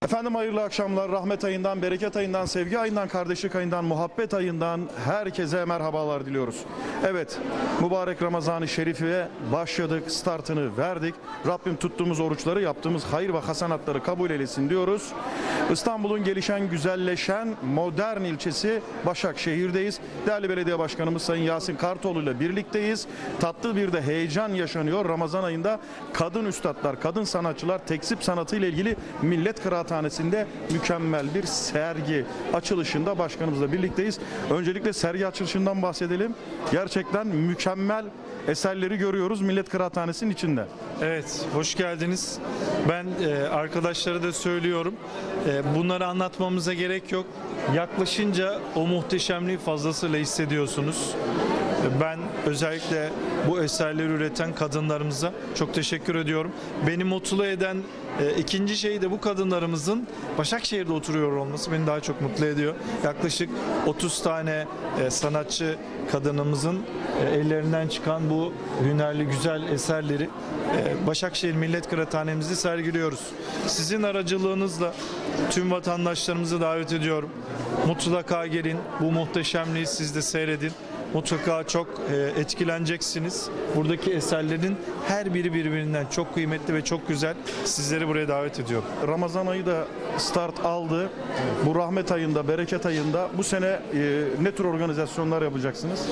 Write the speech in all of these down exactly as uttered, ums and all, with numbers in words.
Efendim hayırlı akşamlar. Rahmet ayından, bereket ayından, sevgi ayından, kardeşlik ayından, muhabbet ayından herkese merhabalar diliyoruz. Evet, mübarek Ramazan-ı Şerif'e başladık, startını verdik. Rabbim tuttuğumuz oruçları, yaptığımız hayır ve hasenatları kabul eylesin diyoruz. İstanbul'un gelişen, güzelleşen, modern ilçesi Başakşehir'deyiz. Değerli Belediye Başkanımız Sayın Yasin Kartoğlu ile birlikteyiz. Tatlı bir de heyecan yaşanıyor. Ramazan ayında kadın üstadlar, kadın sanatçılar teksip sanatı ile ilgili Millet Kıraathanesi'nde mükemmel bir sergi açılışında başkanımızla birlikteyiz. Öncelikle sergi açılışından bahsedelim. Gerçekten mükemmel eserleri görüyoruz Millet Kıraathanesi'nin içinde. Evet, hoş geldiniz. Ben e, arkadaşlara da söylüyorum. E, bunları anlatmamıza gerek yok. Yaklaşınca o muhteşemliği fazlasıyla hissediyorsunuz. Ben özellikle bu eserleri üreten kadınlarımıza çok teşekkür ediyorum. Beni mutlu eden e, ikinci şey de bu kadınlarımızın Başakşehir'de oturuyor olması beni daha çok mutlu ediyor. Yaklaşık otuz tane e, sanatçı kadınımızın e, ellerinden çıkan bu hünerli güzel eserleri e, Başakşehir Millet Kıraathanemizde sergiliyoruz. Sizin aracılığınızla tüm vatandaşlarımızı davet ediyorum. Mutlaka gelin, bu muhteşemliği siz de seyredin. Mutlaka çok e, etkileneceksiniz. Buradaki eserlerin her biri birbirinden çok kıymetli ve çok güzel. Sizleri buraya davet ediyorum. Ramazan ayı da start aldı. Bu rahmet ayında, bereket ayında bu sene e, ne tür organizasyonlar yapacaksınız?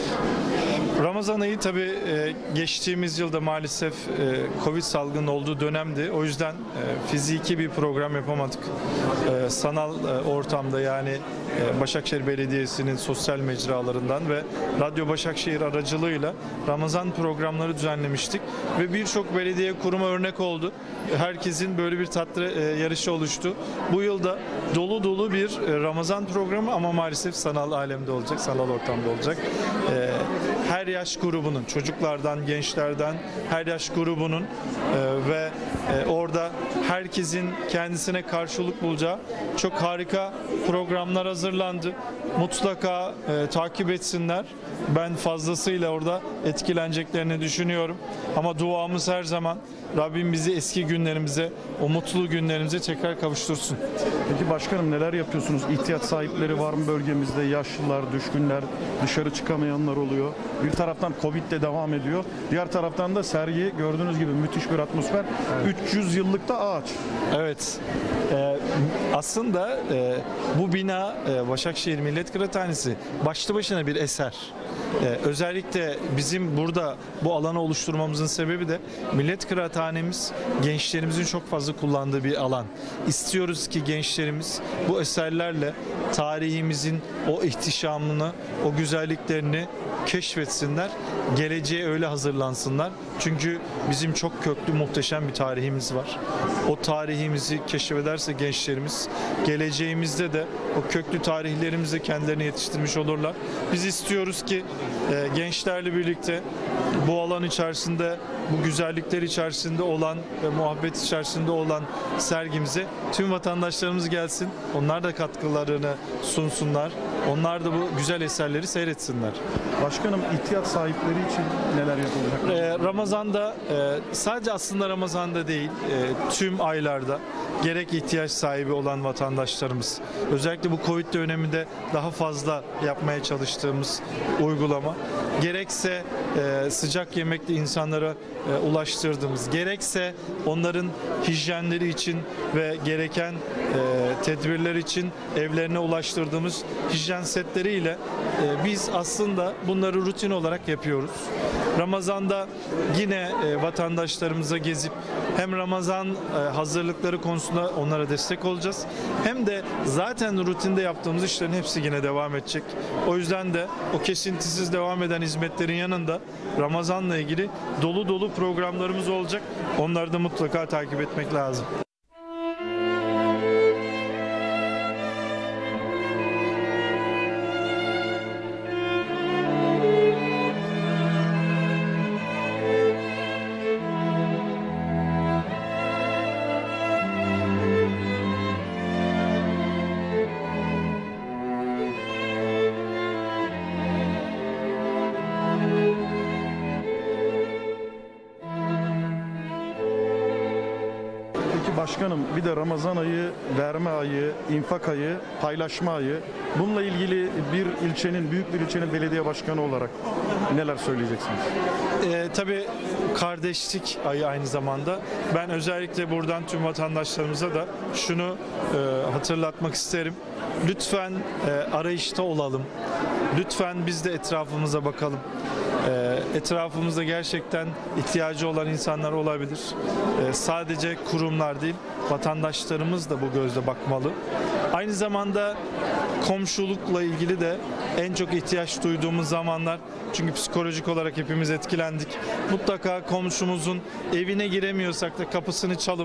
Ramazan ayı tabii e, geçtiğimiz yılda maalesef e, Covid salgının olduğu dönemdi. O yüzden e, fiziki bir program yapamadık. E, sanal e, ortamda yani e, Başakşehir Belediyesi'nin sosyal mecralarından ve Radyo Başakşehir aracılığıyla Ramazan programları düzenlemiştik. Ve birçok belediye kuruma örnek oldu. Herkesin böyle bir tatlı e, yarışı oluştu. Bu yılda dolu dolu bir e, Ramazan programı ama maalesef sanal alemde olacak, sanal ortamda olacak. E, her yaş grubunun, çocuklardan, gençlerden her yaş grubunun e, ve e, orada herkesin kendisine karşılık bulacağı çok harika programlar hazırlandı. Mutlaka e, takip etsinler. Ben fazlasıyla orada etkileneceklerini düşünüyorum. Ama duamız her zaman Rabbim bizi eski günlerimize, o mutlu günlerimize tekrar kavuştursun. Peki başkanım neler yapıyorsunuz? İhtiyaç sahipleri var mı bölgemizde? Yaşlılar, düşkünler, dışarı çıkamayanlar oluyor. Bir taraftan Covid de devam ediyor. Diğer taraftan da sergi gördüğünüz gibi müthiş bir atmosfer. Evet. üç yüz yıllıkta ağaç. Evet. Ee, aslında e, bu bina e, Başakşehir Millet Kıraathanesi başlı başına bir eser. Ee, özellikle bizim burada bu alanı oluşturmamızın sebebi de Millet Kıraathanemiz gençlerimizin çok fazla kullandığı bir alan. İstiyoruz ki gençlerimiz bu eserlerle tarihimizin o ihtişamını, o güzelliklerini keşfetsinler, geleceğe öyle hazırlansınlar. Çünkü bizim çok köklü, muhteşem bir tarihimiz var. O tarihimizi keşfederse gençlerimiz, geleceğimizde de o köklü tarihlerimizle kendilerini yetiştirmiş olurlar. Biz istiyoruz ki e, gençlerle birlikte bu alan içerisinde, bu güzellikler içerisinde olan ve muhabbet içerisinde olan sergimize tüm vatandaşlarımız gelsin. Onlar da katkılarını sunsunlar. Onlar da bu güzel eserleri seyretsinler. Başkanım ihtiyaç sahipleri için neler yapılacak? Ee, Ramazan'da e, sadece aslında Ramazan'da değil e, tüm aylarda gerek ihtiyaç sahibi olan vatandaşlarımız özellikle bu Covid döneminde daha fazla yapmaya çalıştığımız uygulama gerekse e, sıcak yemekli insanlara e, ulaştırdığımız gerekse onların hijyenleri için ve gereken e, tedbirler için evlerine ulaştırdığımız hijyen setleriyle e, biz aslında bunları rutin olarak yapıyoruz. Ramazan'da yine e, vatandaşlarımıza gezip hem Ramazan e, hazırlıkları konusunda onlara destek olacağız. Hem de zaten rutinde yaptığımız işlerin hepsi yine devam edecek. O yüzden de o kesintisiz devam eden hizmetlerin yanında Ramazan'la ilgili dolu dolu programlarımız olacak. Onları da mutlaka takip etmek lazım. Peki başkanım, bir de Ramazan ayı, verme ayı, infak ayı, paylaşma ayı. Bununla ilgili bir ilçenin, büyük bir ilçenin belediye başkanı olarak neler söyleyeceksiniz? Ee, tabii kardeşlik ayı aynı zamanda. Ben özellikle buradan tüm vatandaşlarımıza da şunu e, hatırlatmak isterim. Lütfen e, arayışta olalım. Lütfen biz de etrafımıza bakalım. E, etrafımızda gerçekten ihtiyacı olan insanlar olabilir. E, sadece kurumlar değil, vatandaşlarımız da bu gözle bakmalı. Aynı zamanda komşulukla ilgili de en çok ihtiyaç duyduğumuz zamanlar, çünkü psikolojik olarak hepimiz etkilendik. Mutlaka komşumuzun evine giremiyorsak da kapısını çalıp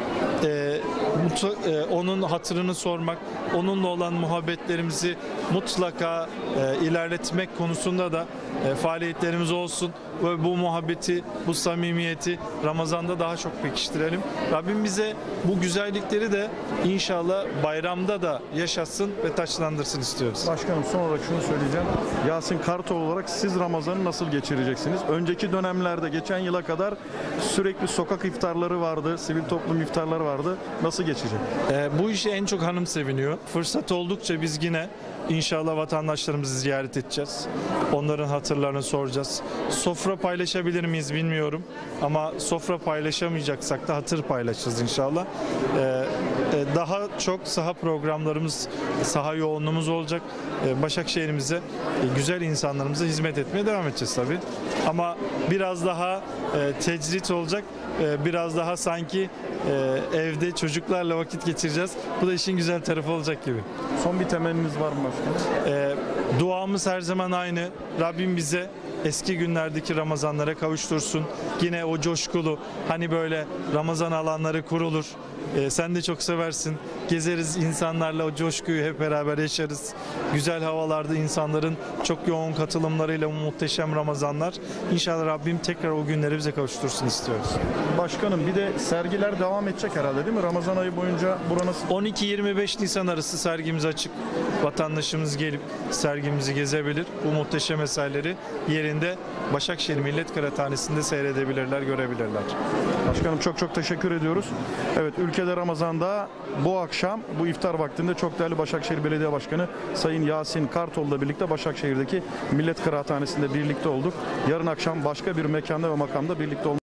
e, mutlu, e, onun hatırını sormak, onunla olan muhabbetlerimizi mutlaka e, ilerletmek konusunda da e, faaliyetlerimiz olsun ve bu muhabbeti, bu samimiyeti Ramazan'da daha çok pekiştirelim. Rabbim bize bu güzellikleri de inşallah bayramda da yaşatsın ve taçlandırsın istiyoruz. Başkanım, son olarak şunu söyleyeceğim. Yasin Kartal olarak siz Ramazan'ı nasıl geçireceksiniz? Önceki dönemlerde, geçen yıla kadar sürekli sokak iftarları vardı, sivil toplum iftarları vardı. Nasıl geçecek? E, bu işe en çok hanım seviniyor. Fırsat oldukça biz yine İnşallah vatandaşlarımızı ziyaret edeceğiz. Onların hatırlarını soracağız. Sofra paylaşabilir miyiz bilmiyorum. Ama sofra paylaşamayacaksak da hatır paylaşacağız inşallah. Ee, daha çok saha programlarımız, saha yoğunluğumuz olacak. Ee, Başakşehir'imize, e, güzel insanlarımıza hizmet etmeye devam edeceğiz tabii. Ama biraz daha e, tecrit olacak. E, biraz daha sanki e, evde çocuklarla vakit geçireceğiz. Bu da işin güzel tarafı olacak gibi. Son bir temenniniz var mı başkanım? E, duamız her zaman aynı. Rabbim bize eski günlerdeki Ramazanlara kavuştursun. Yine o coşkulu, hani böyle Ramazan alanları kurulur. E, sen de çok seversin. Gezeriz insanlarla, o coşkuyu hep beraber yaşarız. Güzel havalarda insanların çok yoğun katılımlarıyla muhteşem Ramazanlar. İnşallah Rabbim tekrar o günleri bize kavuştursun istiyoruz. Başkanım, bir de sergiler devam edecek herhalde değil mi? Ramazan ayı boyunca buranın... on iki yirmi beş Nisan arası sergimiz açık. Vatandaşımız gelip sergimizi gezebilir. Bu muhteşem eserleri yerinde Başakşehir Millet Kıraathanesi'nde seyredebilirler, görebilirler. Başkanım, çok çok teşekkür ediyoruz. Evet, ülkede Ramazan'da bu akşam, bu iftar vaktinde çok değerli Başakşehir Belediye Başkanı Sayın Yasin Kartal'la birlikte Başakşehir'deki Millet Kıraathanesi'nde birlikte olduk. Yarın akşam başka bir mekanda ve makamda birlikte olmak